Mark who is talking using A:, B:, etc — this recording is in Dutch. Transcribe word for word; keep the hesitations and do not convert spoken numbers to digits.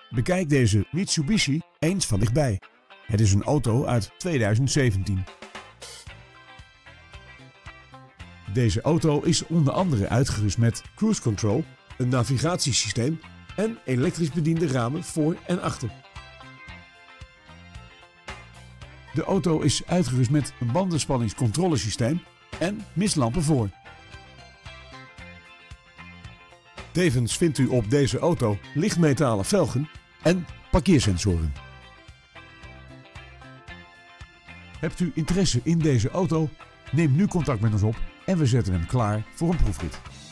A: Bekijk deze Mitsubishi eens van dichtbij. Het is een auto uit tweeduizend zeventien. Deze auto is onder andere uitgerust met cruise control, een navigatiesysteem en elektrisch bediende ramen voor en achter. De auto is uitgerust met een bandenspanningscontrolesysteem en mistlampen voor. Tevens vindt u op deze auto lichtmetalen velgen en parkeersensoren. Hebt u interesse in deze auto? Neem nu contact met ons op en we zetten hem klaar voor een proefrit.